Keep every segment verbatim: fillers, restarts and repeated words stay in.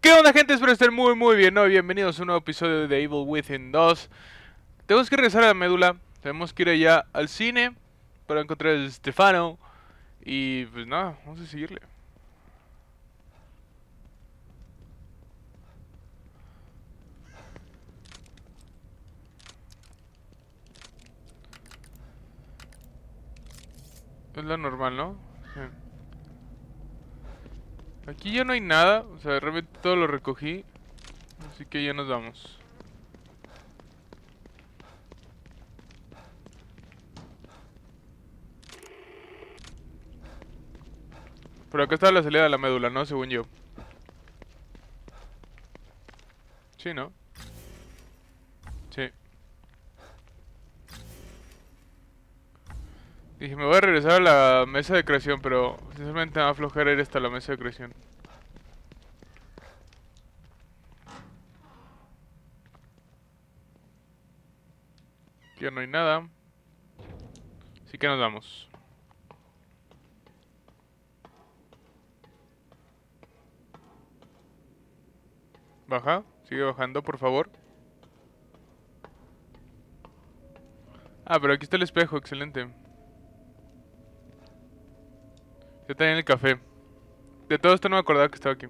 ¿Qué onda, gente? Espero estén muy muy bien, ¿no? Bienvenidos a un nuevo episodio de Evil Within dos. Tenemos que regresar a la médula. Tenemos que ir allá al cine para encontrar a Stefano. Y pues nada, vamos a seguirle. Es la normal, ¿no? Sí. Aquí ya no hay nada. O sea, realmente todo lo recogí. Así que ya nos vamos. Pero acá está la salida de la médula, ¿no? Según yo. Sí, ¿no? Sí. Dije, me voy a regresar a la mesa de creación, pero sinceramente me va a aflojar ir hasta la mesa de creación. Aquí ya no hay nada. Así que nos vamos. Baja, sigue bajando, por favor. Ah, pero aquí está el espejo, excelente. Ya está en el café. De todo esto no me acordaba que estaba aquí.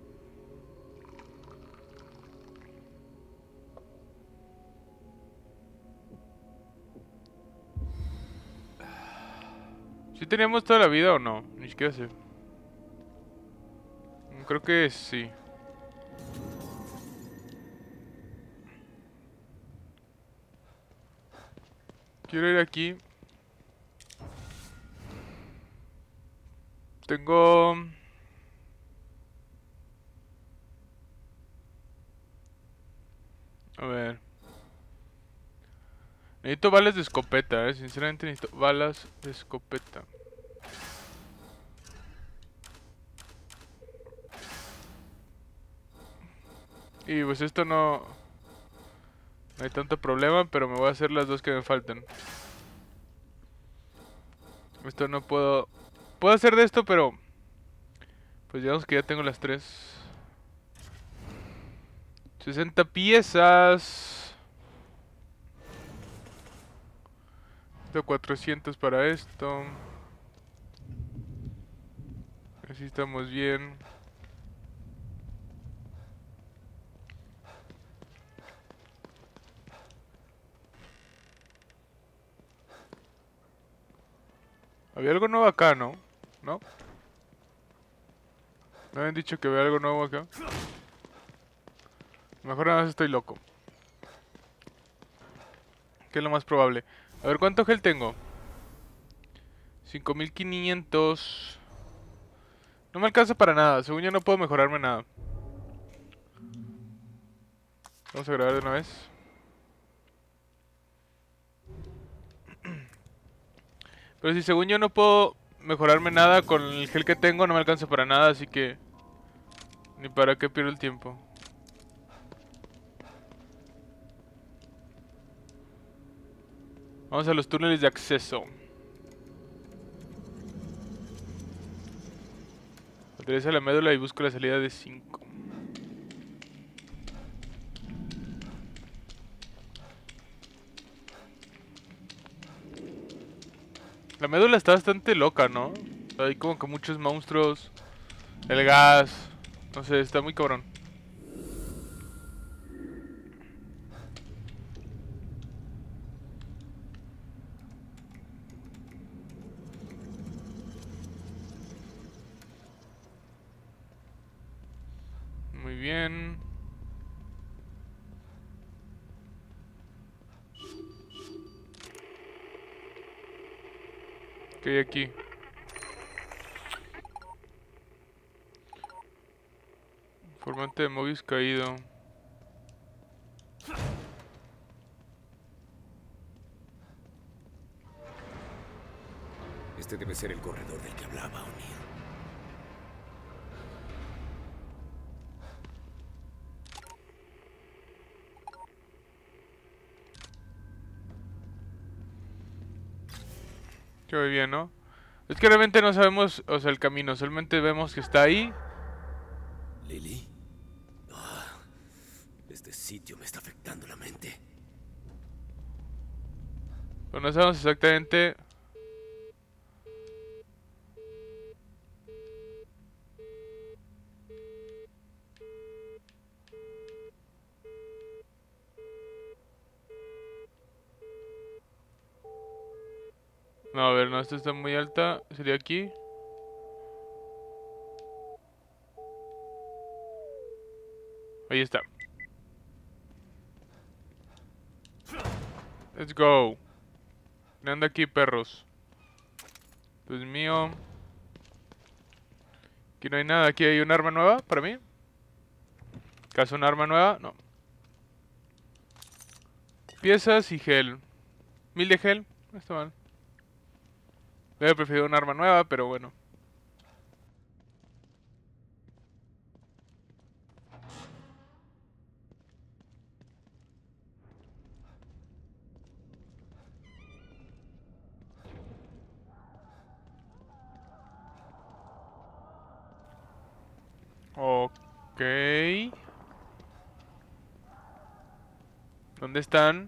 ¿Sí teníamos toda la vida o no? Ni siquiera sé. Creo que sí. Quiero ir aquí. Tengo... A ver. Necesito balas de escopeta, eh. Sinceramente necesito balas de escopeta. Y pues esto no... No hay tanto problema, pero me voy a hacer las dos que me faltan. Esto no puedo... Puedo hacer de esto, pero... Pues digamos que ya tengo las tres. sesenta piezas. Necesito cuatrocientos para esto. Así estamos bien. Había algo nuevo acá, ¿no? ¿No? ¿Me habían dicho que había algo nuevo acá? Mejor nada más estoy loco. Que es lo más probable. A ver, ¿cuánto gel tengo? cinco mil quinientos. No me alcanza para nada. Según yo no puedo mejorarme nada. Vamos a grabar de una vez. Pero si según yo no puedo mejorarme nada con el gel que tengo, no me alcanza para nada, así que... Ni para qué pierdo el tiempo. Vamos a los túneles de acceso. Atraviesa la médula y busco la salida de cinco. La médula está bastante loca, ¿no? Hay como que muchos monstruos. El gas. No sé, está muy cabrón. Muy bien. ¿Qué hay aquí? Informante de Mobius caído. Este debe ser el corredor del que hablaba O'Neill. Que muy bien, ¿no? Es que realmente no sabemos, o sea, el camino. Solamente vemos que está ahí. ¿Lily? Este sitio me está afectando la mente. Pero no sabemos exactamente... No, a ver, no, esta está muy alta. Sería aquí. Ahí está. Let's go. ¿Qué anda aquí, perros? Esto es mío. Aquí no hay nada. Aquí hay un arma nueva para mí. ¿Caso un arma nueva? No. Piezas y gel. Mil de gel. No está mal. Hubiera preferido un arma nueva, pero bueno. Ok. ¿Dónde están?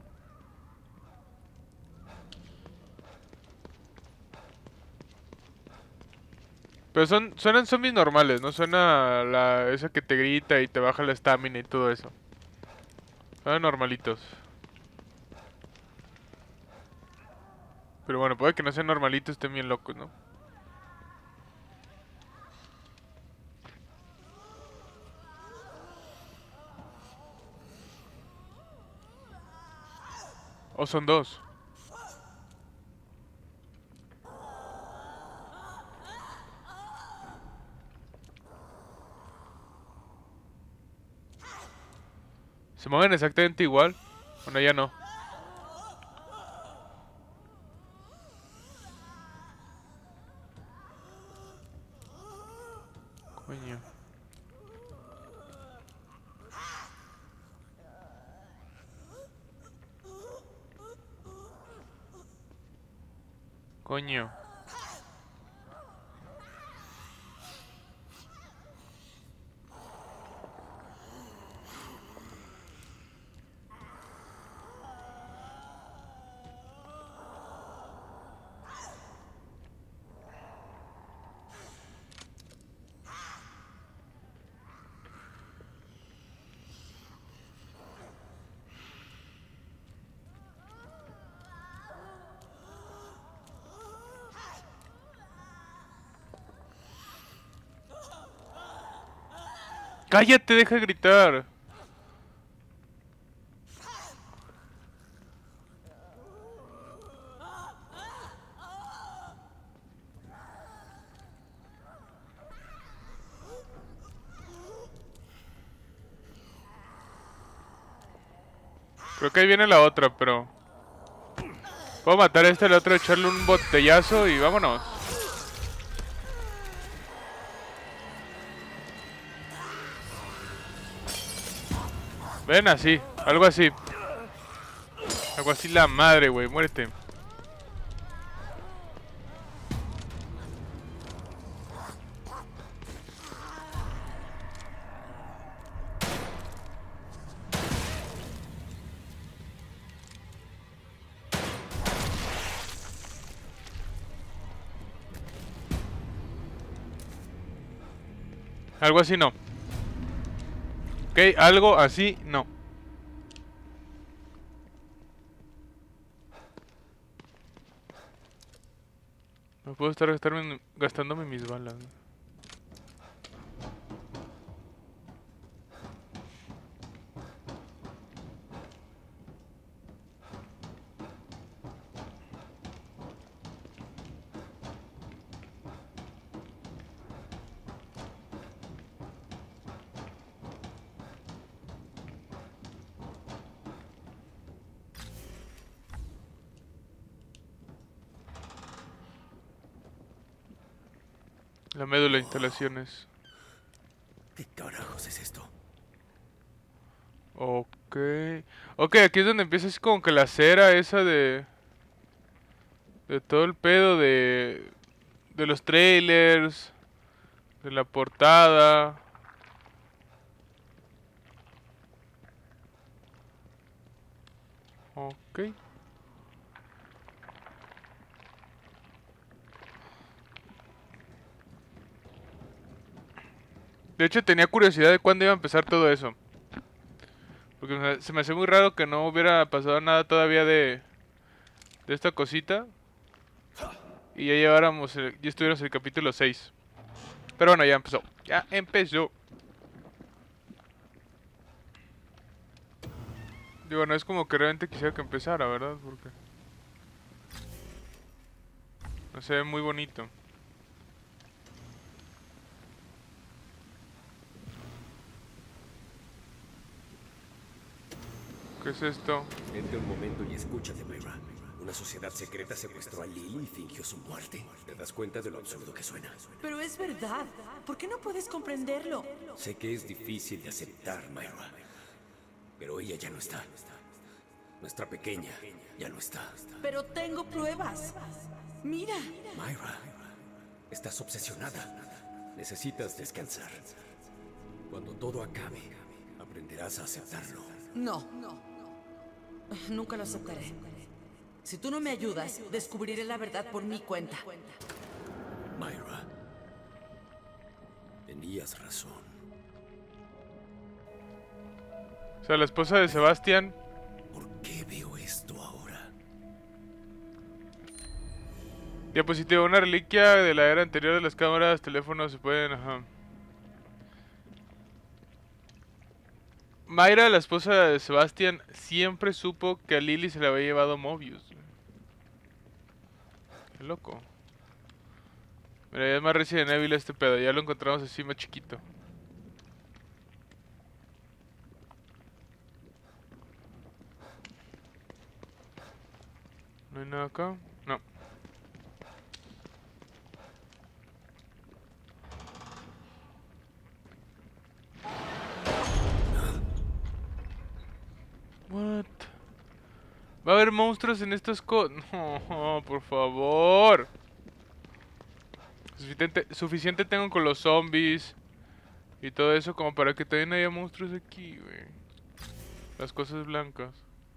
Pero son, suenan zombies normales, no suena la, esa que te grita y te baja la estamina y todo eso. Suenan normalitos. Pero bueno, puede que no sean normalitos, estén bien locos, ¿no? O son dos. Se mueven exactamente igual. Bueno, ya no. Coño. Coño. ¡Cállate! Deja de gritar. Creo que ahí viene la otra, pero... Puedo matar a este, al otro, echarle un botellazo y vámonos. Ven así, algo así. Algo así la madre, güey, muérete. Algo así no. Ok, algo así no. No puedo estar gastarme, gastándome mis balas. La médula de instalaciones. ¿Qué carajos es esto? Ok. Ok, aquí es donde empieza así como que la cera esa de... De todo el pedo de... De los trailers. De la portada. Ok. De hecho, tenía curiosidad de cuándo iba a empezar todo eso. Porque se me hace muy raro que no hubiera pasado nada todavía de, de esta cosita. Y ya lleváramos, el, ya estuviéramos en el capítulo seis. Pero bueno, ya empezó. Ya empezó. Digo, no es como que realmente quisiera que empezara, ¿verdad? Porque no se ve muy bonito. ¿Qué es esto? Vente un momento y escúchate, Myra. Una sociedad secreta secuestró a Lily y fingió su muerte. ¿Te das cuenta de lo absurdo que suena? Pero es verdad. ¿Por qué no puedes comprenderlo? Sé que es difícil de aceptar, Myra. Pero ella ya no está. Nuestra pequeña ya no está. Pero tengo pruebas. Mira. Myra, estás obsesionada. Necesitas descansar. Cuando todo acabe, aprenderás a aceptarlo. No. Nunca lo aceptaré. Si tú no me ayudas, descubriré la verdad por mi cuenta. Myra, tenías razón. O sea, la esposa de Sebastián. ¿Por qué veo esto ahora? Diapositiva, una reliquia de la era anterior de las cámaras, teléfonos se pueden... Ajá. Myra, la esposa de Sebastián, siempre supo que a Lily se le había llevado Mobius. Qué loco. Mira, ya es más Resident Evil este pedo, ya lo encontramos así más chiquito. ¿No hay nada acá? No. What? ¿Va a haber monstruos en estas cosas? No, por favor. Suficiente, suficiente tengo con los zombies y todo eso como para que también haya monstruos aquí, güey. Las cosas blancas.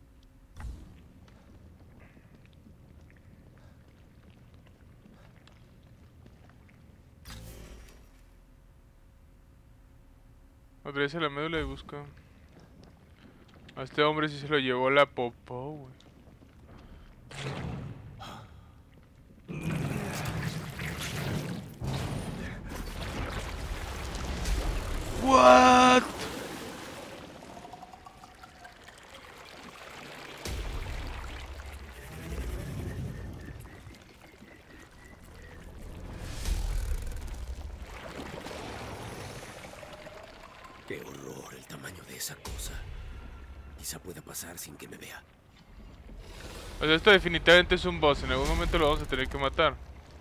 Atraviesa la médula y busca. A este hombre sí se lo llevó la popó, güey. What? Qué horror el tamaño de esa cosa. Quizá pueda pasar sin que me vea. O sea, esto definitivamente es un boss. En algún momento lo vamos a tener que matar.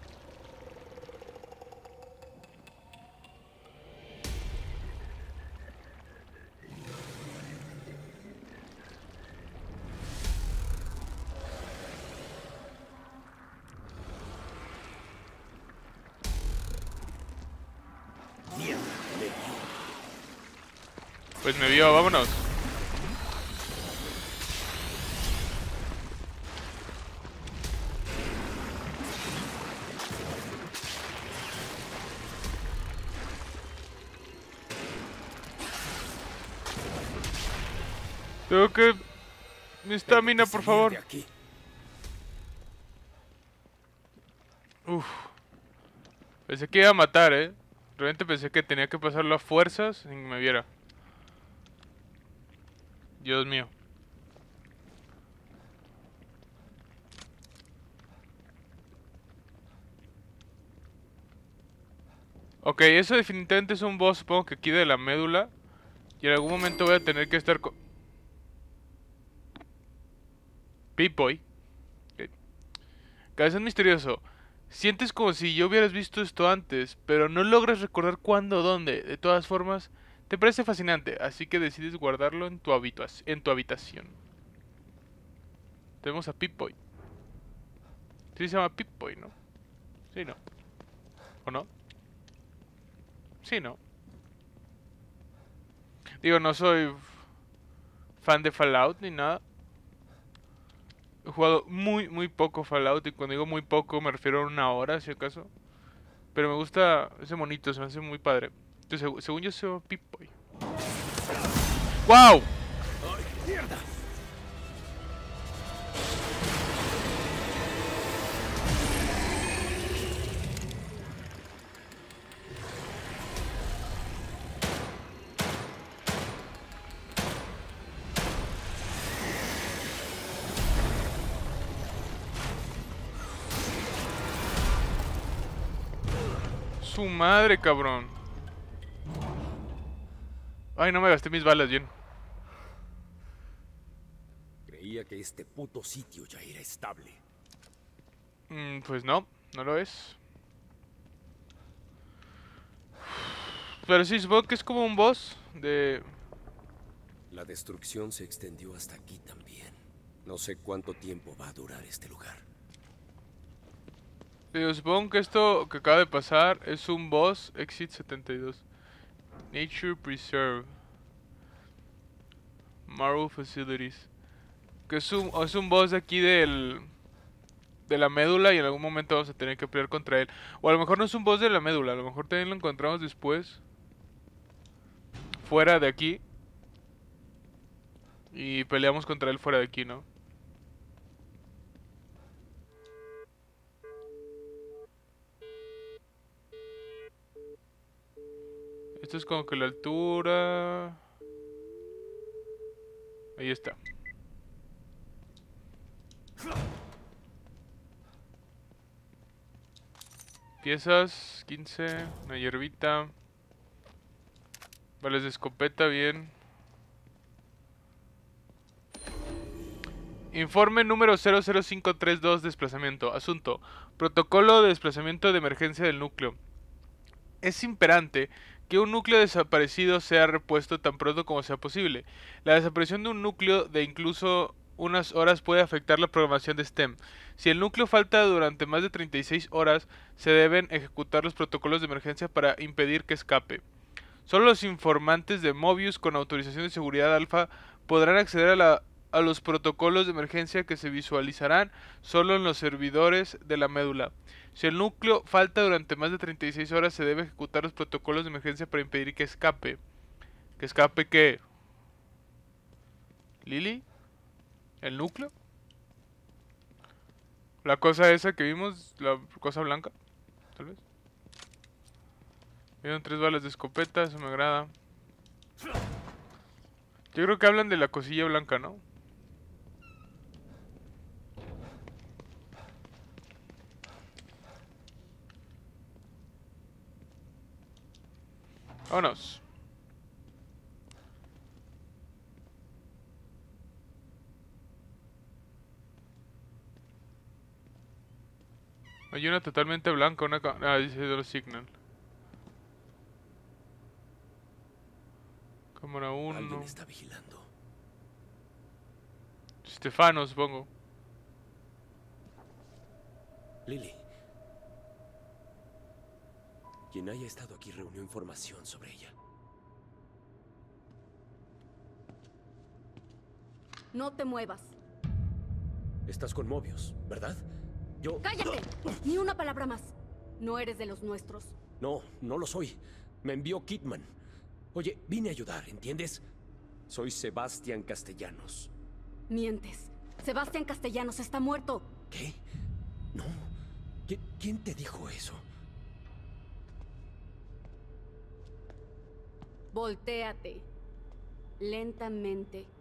Mierda, me vio. Pues me vio, vámonos. Tengo que... Mi estamina, por favor. De aquí. Uf. Pensé que iba a matar, eh. Realmente pensé que tenía que pasarlo a fuerzas sin que me viera. Dios mío. Ok, eso definitivamente es un boss, supongo que aquí de la médula. Y en algún momento voy a tener que estar con... Pip-Boy. Okay. Cabezón misterioso. Sientes como si yo hubieras visto esto antes, pero no logras recordar cuándo o dónde. De todas formas, te parece fascinante, así que decides guardarlo en tu, habitua en tu habitación. Tenemos a Pip-Boy. Sí se llama Pip-Boy, ¿no? Sí, no. ¿O no? Sí, no. Digo, no soy fan de Fallout ni nada. He jugado muy, muy poco Fallout. Y cuando digo muy poco me refiero a una hora, si acaso. Pero me gusta ese monito, se me hace muy padre. Entonces, seg según yo se llama Pip-Boy. ¡Wow! ¡Ay, mierda! Su madre, cabrón. Ay, no me gasté mis balas bien. Creía que este puto sitio ya era estable. Mm, pues no, no lo es. Pero sí, supongo que es como un boss de... La destrucción se extendió hasta aquí también. No sé cuánto tiempo va a durar este lugar. Digo, supongo que esto que acaba de pasar es un boss. Exit setenta y dos. Nature Preserve. Marrow Facilities. Que es un, es un boss de aquí del... de la médula y en algún momento vamos a tener que pelear contra él. O a lo mejor no es un boss de la médula, a lo mejor también lo encontramos después. Fuera de aquí. Y peleamos contra él fuera de aquí, ¿no? Esto es como que la altura... Ahí está. Piezas, quince, una hierbita. Balas de escopeta, bien. Informe número cero cero cinco tres dos, desplazamiento. Asunto: protocolo de desplazamiento de emergencia del núcleo. Es imperante que un núcleo desaparecido sea repuesto tan pronto como sea posible. La desaparición de un núcleo de incluso unas horas puede afectar la programación de S T E M. Si el núcleo falta durante más de treinta y seis horas, se deben ejecutar los protocolos de emergencia para impedir que escape. Solo los informantes de Mobius con autorización de seguridad alfa podrán acceder a, la, a los protocolos de emergencia que se visualizarán solo en los servidores de la médula. Si el núcleo falta durante más de treinta y seis horas, se debe ejecutar los protocolos de emergencia para impedir que escape. ¿Que escape qué? ¿Lily? ¿El núcleo? La cosa esa que vimos, la cosa blanca, tal vez. Vieron tres balas de escopeta, eso me agrada. Yo creo que hablan de la cosilla blanca, ¿no? Vámonos. Hay una totalmente blanca, una... Ah, dice Door Signal. Cámara uno. Alguien está vigilando. Stefano, supongo. Lily. Quien haya estado aquí reunió información sobre ella. No te muevas. Estás con Mobius, ¿verdad? Yo... ¡Cállate! Ni una palabra más. No eres de los nuestros. No, no lo soy. Me envió Kidman. Oye, vine a ayudar, ¿entiendes? Soy Sebastián Castellanos. Mientes. Sebastián Castellanos está muerto. ¿Qué? No. ¿Qui- ¿Quién te dijo eso? Voltéate. Lentamente.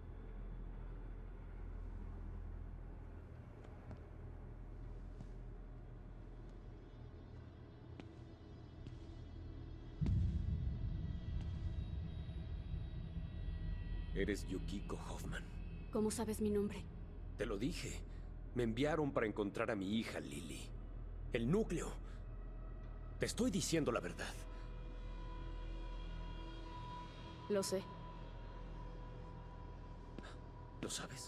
Eres Yukiko Hoffman. ¿Cómo sabes mi nombre? Te lo dije. Me enviaron para encontrar a mi hija Lily. El núcleo. Te estoy diciendo la verdad. Lo sé. ¿Lo sabes?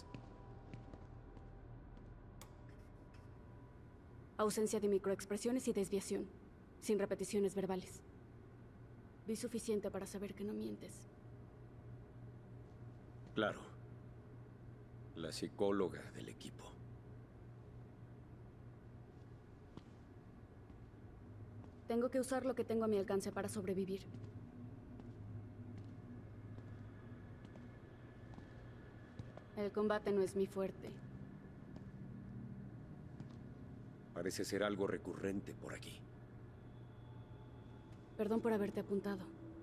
Ausencia de microexpresiones y desviación. Sin repeticiones verbales. Vi suficiente para saber que no mientes. Claro. La psicóloga del equipo. Tengo que usar lo que tengo a mi alcance para sobrevivir. El combate no es mi fuerte. Parece ser algo recurrente por aquí. Perdón por haberte apuntado.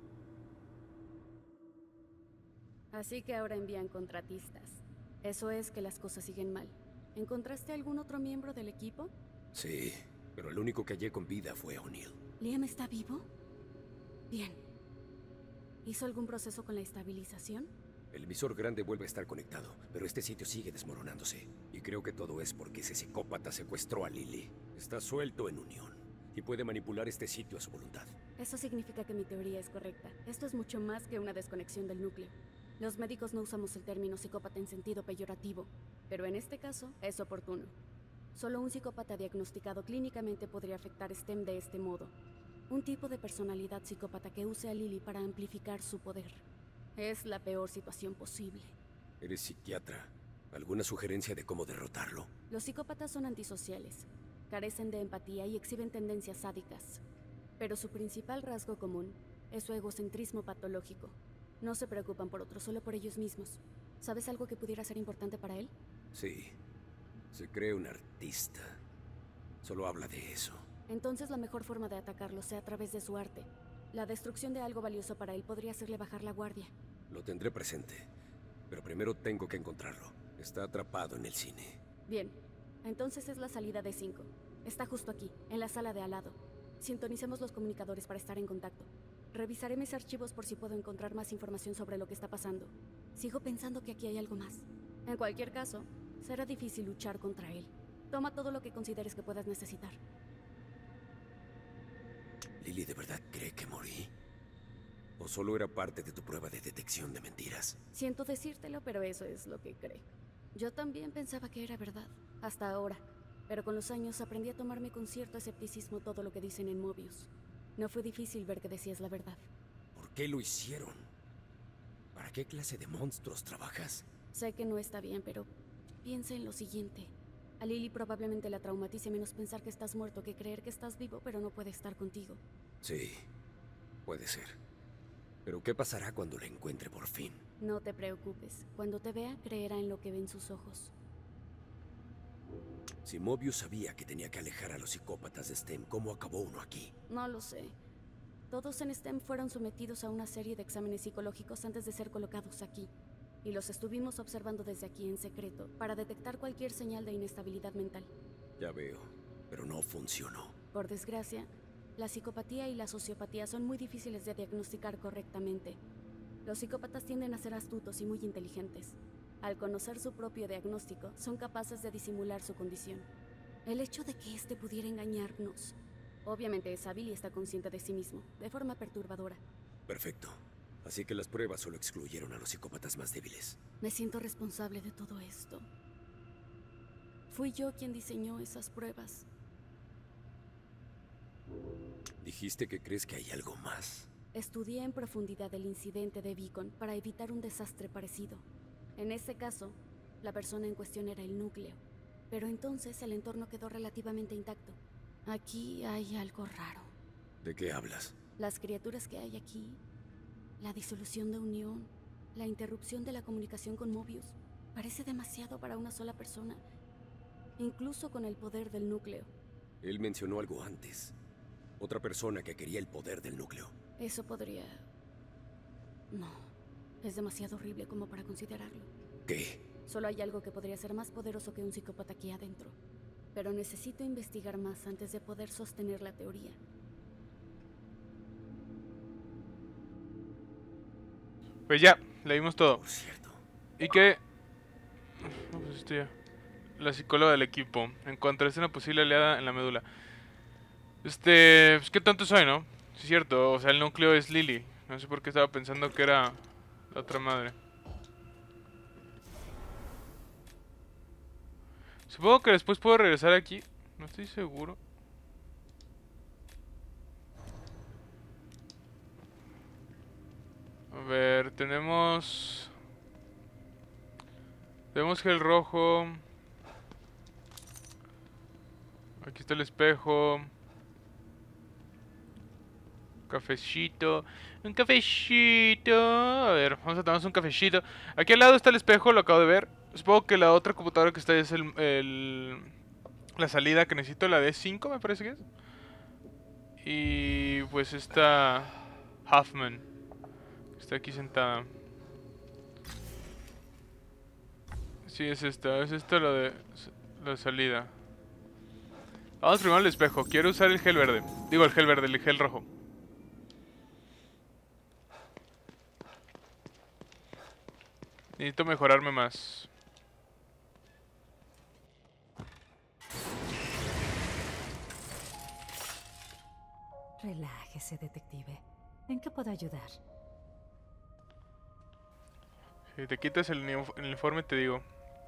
Así que ahora envían contratistas. Eso es que las cosas siguen mal. ¿Encontraste algún otro miembro del equipo? Sí, pero el único que hallé con vida fue O'Neill. ¿Liam está vivo? Bien. ¿Hizo algún proceso con la estabilización? El emisor grande vuelve a estar conectado, pero este sitio sigue desmoronándose. Y creo que todo es porque ese psicópata secuestró a Lily. Está suelto en unión y puede manipular este sitio a su voluntad. Eso significa que mi teoría es correcta. Esto es mucho más que una desconexión del núcleo. Los médicos no usamos el término psicópata en sentido peyorativo, pero en este caso es oportuno. Solo un psicópata diagnosticado clínicamente podría afectar STEM de este modo. Un tipo de personalidad psicópata que use a Lily para amplificar su poder. Es la peor situación posible. Eres psiquiatra. ¿Alguna sugerencia de cómo derrotarlo? Los psicópatas son antisociales, carecen de empatía y exhiben tendencias sádicas. Pero su principal rasgo común es su egocentrismo patológico. No se preocupan por otros, solo por ellos mismos. ¿Sabes algo que pudiera ser importante para él? Sí. Se cree un artista. Solo habla de eso. Entonces la mejor forma de atacarlo sea a través de su arte. La destrucción de algo valioso para él podría hacerle bajar la guardia. Lo tendré presente. Pero primero tengo que encontrarlo. Está atrapado en el cine. Bien. Entonces es la salida de cinco. Está justo aquí, en la sala de al lado. Sintonicemos los comunicadores para estar en contacto. Revisaré mis archivos por si puedo encontrar más información sobre lo que está pasando. Sigo pensando que aquí hay algo más. En cualquier caso, será difícil luchar contra él. Toma todo lo que consideres que puedas necesitar. ¿Lily de verdad cree que morí? ¿O solo era parte de tu prueba de detección de mentiras? Siento decírtelo, pero eso es lo que cree. Yo también pensaba que era verdad, hasta ahora. Pero con los años aprendí a tomarme con cierto escepticismo todo lo que dicen en Mobius. No fue difícil ver que decías la verdad. ¿Por qué lo hicieron? ¿Para qué clase de monstruos trabajas? Sé que no está bien, pero piensa en lo siguiente. A Lily probablemente la traumatice menos pensar que estás muerto que creer que estás vivo, pero no puede estar contigo. Sí, puede ser. Pero ¿qué pasará cuando la encuentre por fin? No te preocupes. Cuando te vea, creerá en lo que ve en sus ojos. Si Mobius sabía que tenía que alejar a los psicópatas de STEM, ¿cómo acabó uno aquí? No lo sé. Todos en STEM fueron sometidos a una serie de exámenes psicológicos antes de ser colocados aquí. Y los estuvimos observando desde aquí en secreto para detectar cualquier señal de inestabilidad mental. Ya veo, pero no funcionó. Por desgracia, la psicopatía y la sociopatía son muy difíciles de diagnosticar correctamente. Los psicópatas tienden a ser astutos y muy inteligentes. Al conocer su propio diagnóstico, son capaces de disimular su condición. El hecho de que éste pudiera engañarnos, obviamente es hábil y está consciente de sí mismo, de forma perturbadora. Perfecto. Así que las pruebas solo excluyeron a los psicópatas más débiles. Me siento responsable de todo esto. Fui yo quien diseñó esas pruebas. Dijiste que crees que hay algo más. Estudié en profundidad el incidente de Beacon para evitar un desastre parecido. En este caso, la persona en cuestión era el núcleo. Pero entonces el entorno quedó relativamente intacto. Aquí hay algo raro. ¿De qué hablas? Las criaturas que hay aquí, la disolución de unión, la interrupción de la comunicación con Mobius, parece demasiado para una sola persona, incluso con el poder del núcleo. Él mencionó algo antes. Otra persona que quería el poder del núcleo. Eso podría... No, es demasiado horrible como para considerarlo. ¿Qué? Solo hay algo que podría ser más poderoso que un psicópata aquí adentro. Pero necesito investigar más antes de poder sostener la teoría. Pues ya, leímos todo. Por cierto. ¿Y qué? No, pues esto ya. La psicóloga del equipo encontraste una posible aliada en la médula. Este, pues qué tonto soy, ¿no? Sí es cierto, o sea, el núcleo es Lily. No sé por qué estaba pensando que era la otra madre. Supongo que después puedo regresar aquí. No estoy seguro. A ver, tenemos... Tenemos gel rojo. Aquí está el espejo. Cafecito. Un cafecito. A ver, vamos a tomarnos un cafecito. Aquí al lado está el espejo, lo acabo de ver. Supongo que la otra computadora que está ahí es el, el la salida que necesito, la D cinco me parece que es. Y pues está Huffman. Está aquí sentada. Sí, es esta, es esta la de la salida. Vamos primero al espejo. Quiero usar el gel verde. Digo el gel verde, el gel rojo. Necesito mejorarme más. Relájese, detective. ¿En qué puedo ayudar? Si te quitas el, el uniforme te digo.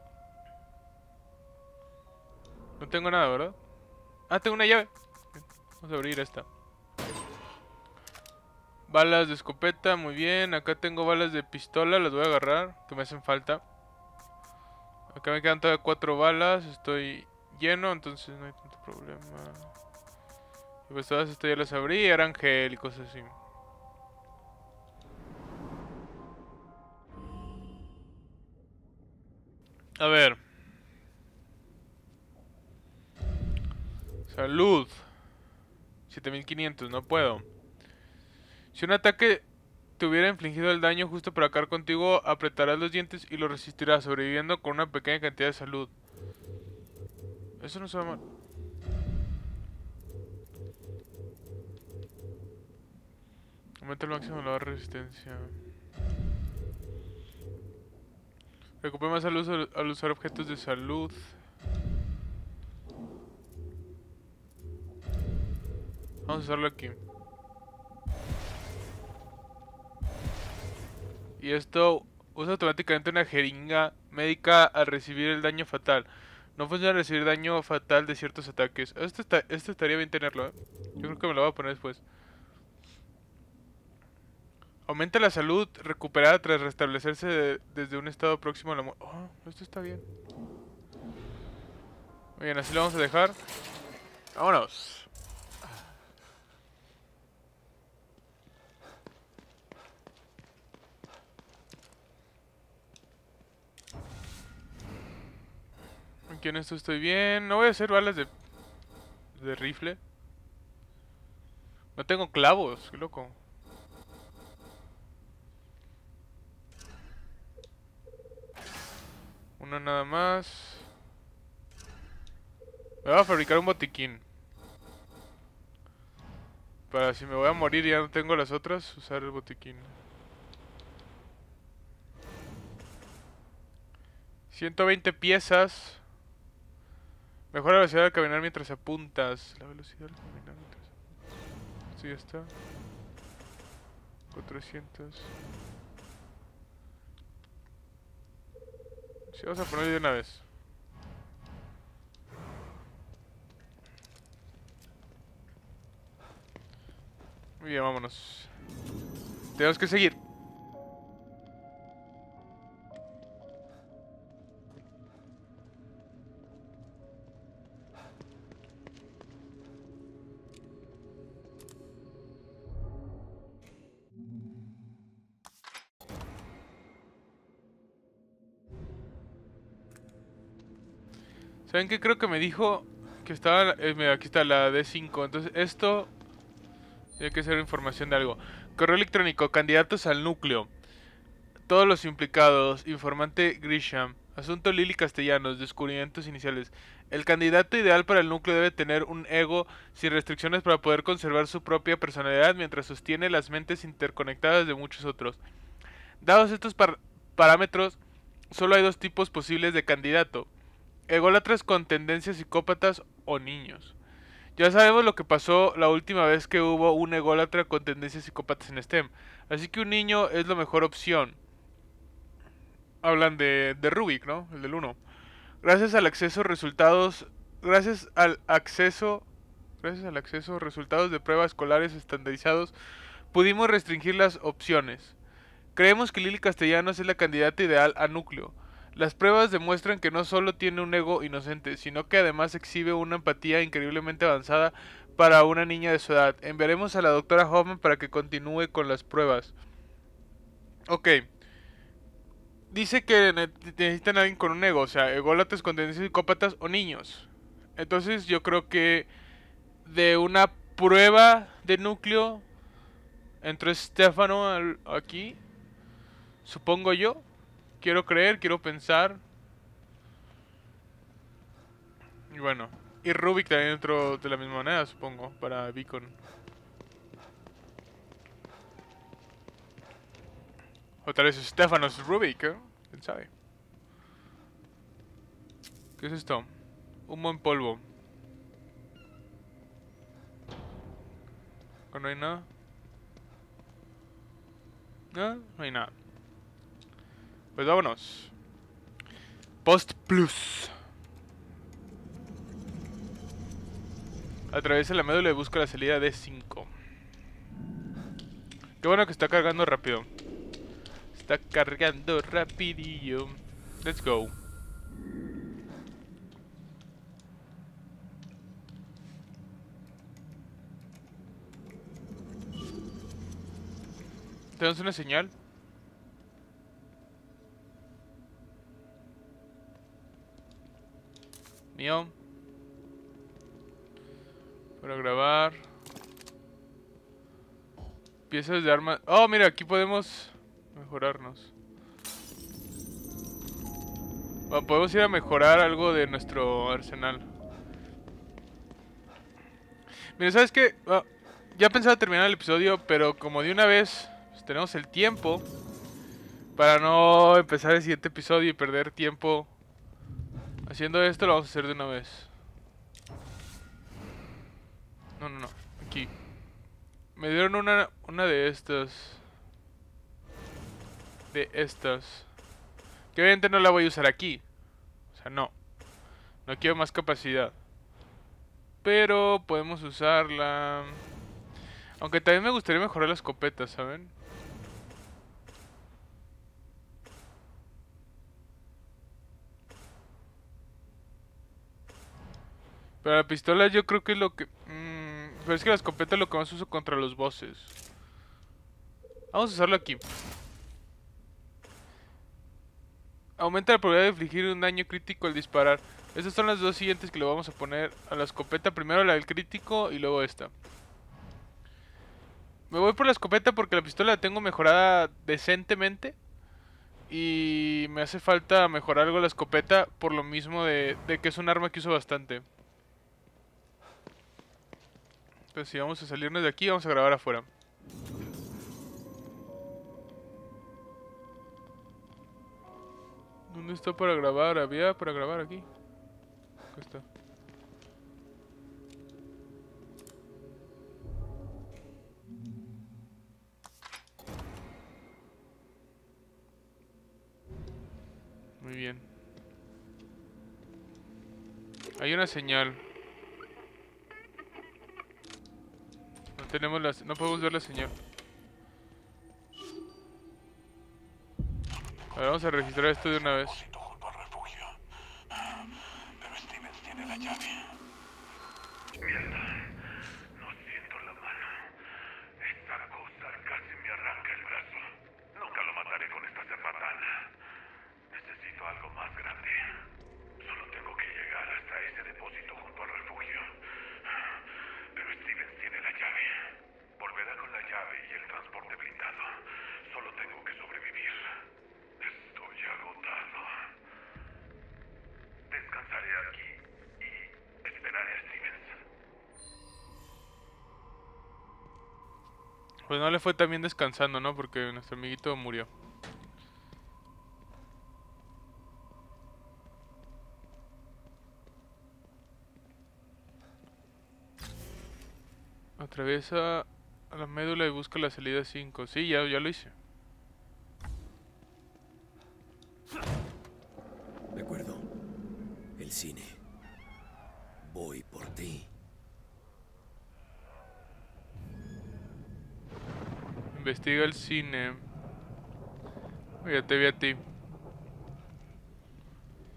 No tengo nada, ¿verdad? Ah, tengo una llave. Vamos a abrir esta. Balas de escopeta, muy bien. Acá tengo balas de pistola, las voy a agarrar, que me hacen falta. Acá me quedan todavía cuatro balas. Estoy lleno, entonces no hay tanto problema. Y pues todas estas ya las abrí, eran gel y cosas así. A ver. Salud. siete mil quinientos, no puedo. Si un ataque te hubiera infligido el daño justo por acabar contigo, apretarás los dientes y lo resistirás, sobreviviendo con una pequeña cantidad de salud. Eso no se va mal. Aumenta el máximo de la resistencia. Recupera más salud al usar objetos de salud. Vamos a usarlo aquí. Y esto usa automáticamente una jeringa médica al recibir el daño fatal. No funciona al recibir daño fatal de ciertos ataques. Esto, está, esto estaría bien tenerlo, ¿eh? Yo creo que me lo voy a poner después. Aumenta la salud recuperada tras restablecerse de, desde un estado próximo a la muerte. Oh, esto está bien. Muy bien, así lo vamos a dejar. Vámonos. Aquí en esto estoy bien. No voy a hacer balas de, de rifle. No tengo clavos, qué loco. Uno nada más. Me voy a fabricar un botiquín. Para si me voy a morir y ya no tengo las otras, usar el botiquín. ciento veinte piezas. Mejora la velocidad de caminar mientras apuntas. La velocidad de caminar mientras apuntas. Sí, ya está. cuatrocientos. Sí, vamos a ponerle de una vez. Muy bien, vámonos. Tenemos que seguir. ¿Saben qué? Creo que me dijo que estaba... Eh, mira, aquí está la D cinco. Entonces esto... Tiene que ser información de algo. Correo electrónico, candidatos al núcleo. Todos los implicados. Informante Grisham. Asunto Lily Castellanos. Descubrimientos iniciales. El candidato ideal para el núcleo debe tener un ego sin restricciones para poder conservar su propia personalidad mientras sostiene las mentes interconectadas de muchos otros. Dados estos par parámetros, solo hay dos tipos posibles de candidato. Ególatras con tendencias psicópatas o niños. Ya sabemos lo que pasó la última vez que hubo un ególatra con tendencias psicópatas en STEM. Así que un niño es la mejor opción. Hablan de, de Rubik, ¿no? El del uno. Gracias al acceso resultados... Gracias al acceso... Gracias al acceso resultados de pruebas escolares estandarizados, pudimos restringir las opciones. Creemos que Lily Castellanos es la candidata ideal a núcleo. Las pruebas demuestran que no solo tiene un ego inocente, sino que además exhibe una empatía increíblemente avanzada para una niña de su edad. Enviaremos a la doctora Hoffman para que continúe con las pruebas. Ok. Dice que necesitan a alguien con un ego, o sea, ególatas con tendencias psicópatas o niños. Entonces yo creo que de una prueba de núcleo entró Stefano al, aquí. Supongo yo. Quiero creer, quiero pensar. Y bueno, y Rubik también entró de la misma manera, supongo, para Beacon. O tal vez Stefano es Rubik, ¿eh? ¿Quién sabe? ¿Qué es esto? Humo en polvo. ¿No hay nada? No, no hay nada. Pues vámonos. Post Plus. Atraviesa la médula y busca la salida D cinco. Qué bueno que está cargando rápido. Está cargando rapidillo. Let's go. ¿Tenemos una señal? Mío. Para grabar. Piezas de armas. Oh, mira, aquí podemos mejorarnos. Oh, podemos ir a mejorar algo de nuestro arsenal. Mira, ¿sabes qué? Oh, ya pensaba terminar el episodio, pero como de una vez pues, tenemos el tiempo para no empezar el siguiente episodio y perder tiempo haciendo esto, lo vamos a hacer de una vez. No, no, no. Aquí. Me dieron una, una de estas. De estas. Que obviamente no la voy a usar aquí. O sea, no. No quiero más capacidad. Pero podemos usarla. Aunque también me gustaría mejorar la escopeta, ¿saben? Pero la pistola yo creo que es lo que... Mmm, pero es que la escopeta es lo que más uso contra los bosses. Vamos a usarlo aquí. Aumenta la probabilidad de infligir un daño crítico al disparar. Estas son las dos siguientes que le vamos a poner a la escopeta. Primero la del crítico y luego esta. Me voy por la escopeta porque la pistola la tengo mejorada decentemente. Y me hace falta mejorar algo la escopeta por lo mismo de, de que es un arma que uso bastante. Entonces si vamos a salirnos de aquí, vamos a grabar afuera. ¿Dónde está para grabar? Había para grabar aquí. Acá está. Muy bien. Hay una señal. No tenemos la... No podemos ver la señal. A ver, vamos a registrar esto de una vez. Junto al refugio. Pero Stevens tiene la llave. Mierda. No siento la mano. Esta cosa casi me arranca el brazo. Nunca lo mataré con esta cerbatana. Necesito algo más grande. Solo tengo que llegar hasta ese depósito junto al refugio. Pero Stevens tiene la llave. Volverá con la llave y el transporte blindado. Solo tengo que sobrevivir. Estoy agotado. Descansaré aquí y esperaré a Stevens. Pues no le fue tan bien descansando, ¿no? Porque nuestro amiguito murió. Atraviesa a la médula y busca la salida cinco. Sí, ya, ya lo hice. De acuerdo. El cine. Voy por ti. Investiga el cine. Ya te vi a ti.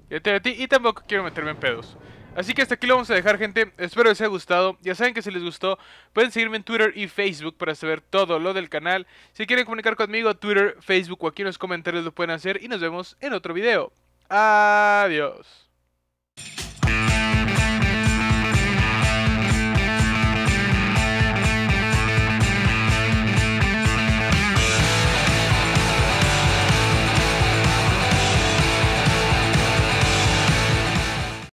Y a ti, a ti, y tampoco quiero meterme en pedos. Así que hasta aquí lo vamos a dejar, gente. Espero les haya gustado. Ya saben que si les gustó, pueden seguirme en Twitter y Facebook para saber todo lo del canal. Si quieren comunicar conmigo, Twitter, Facebook o aquí en los comentarios lo pueden hacer. Y nos vemos en otro video. Adiós.